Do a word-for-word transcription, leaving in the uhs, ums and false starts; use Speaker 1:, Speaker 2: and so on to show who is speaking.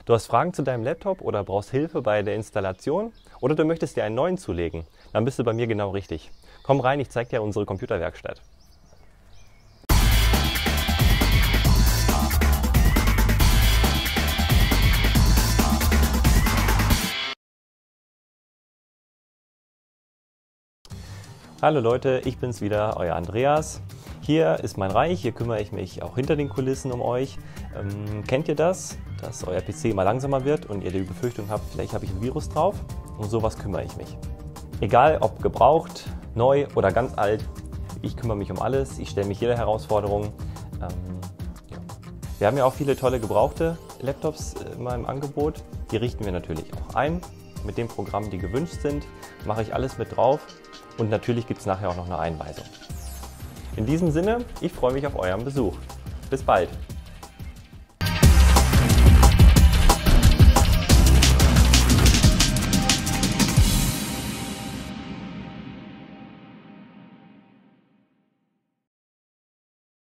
Speaker 1: Du hast Fragen zu deinem Laptop oder brauchst Hilfe bei der Installation oder du möchtest dir einen neuen zulegen, dann bist du bei mir genau richtig. Komm rein, ich zeige dir unsere Computerwerkstatt. Hallo Leute, ich bin's wieder, euer Andreas. Hier ist mein Reich, hier kümmere ich mich auch hinter den Kulissen um euch. Ähm, kennt ihr das, dass euer P C immer langsamer wird und ihr die Befürchtung habt, vielleicht habe ich ein Virus drauf? Um sowas kümmere ich mich. Egal ob gebraucht, neu oder ganz alt, ich kümmere mich um alles, ich stelle mich jeder Herausforderung. Ähm, ja. Wir haben ja auch viele tolle gebrauchte Laptops immer im Angebot. Die richten wir natürlich auch ein. Mit den Programmen, die gewünscht sind, mache ich alles mit drauf und natürlich gibt es nachher auch noch eine Einweisung. In diesem Sinne, ich freue mich auf euren Besuch. Bis bald!